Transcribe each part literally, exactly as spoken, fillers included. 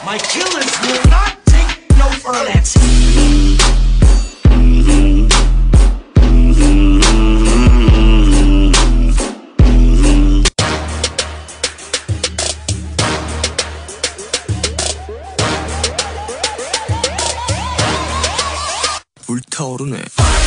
My killers will not take no for that. 불타오르네.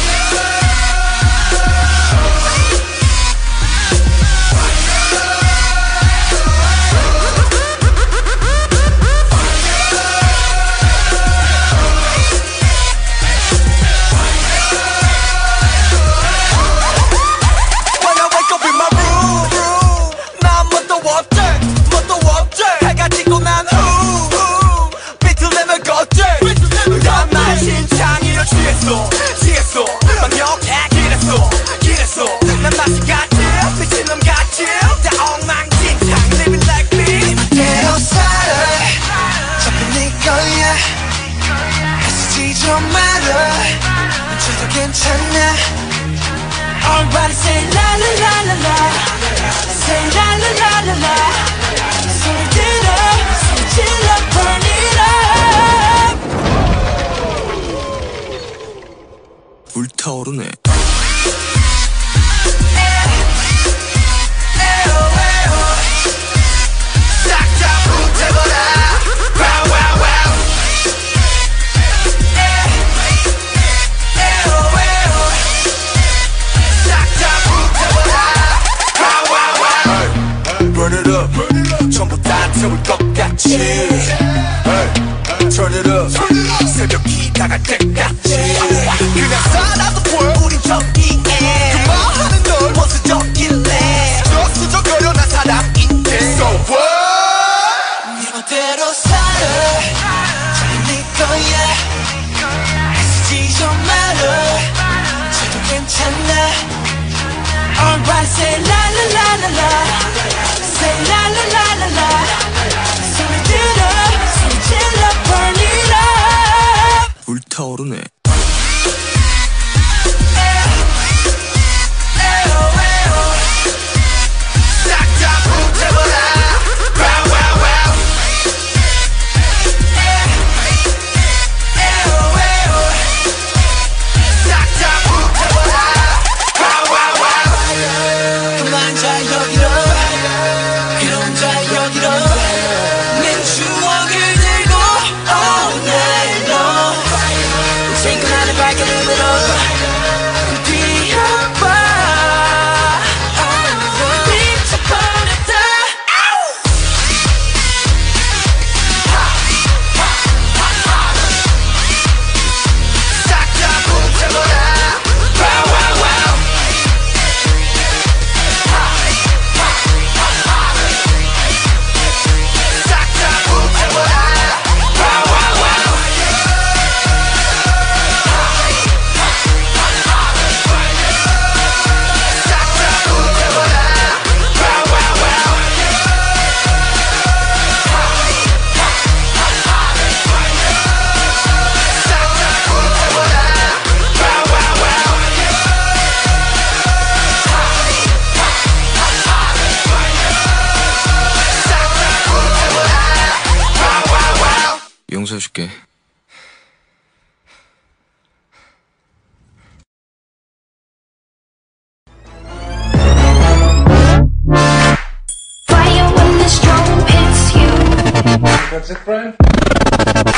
취했어 완벽해 길했어 길했어 난 맛이 같지 미친놈 같지 다 엉망진창 living like me 그대로 살아 자꾸 네 거야 애쓰지 좀 마라 멈춰도 괜찮아 Everybody say la la la la la say la la la la la 소리 들어 소리 질러 burn it up 불타오르네. Burn it up 전부 다 태울 것 같이 Turn it up 새벽이 다갈 때까지 그냥 살아도 보여 우린 저기에 그만하는 널 원수적일래 수저수저거려 난 사람인데 So what 네 멋대로 살아 잘 네 거야 애쓰지 좀 말아 저도 괜찮아 Everybody say la la la la la say la la la la la 소리 들어 소리 질러 burn it up 불타오르네. 용서해줄게. Fire when the storm hits you. That's it, Brian?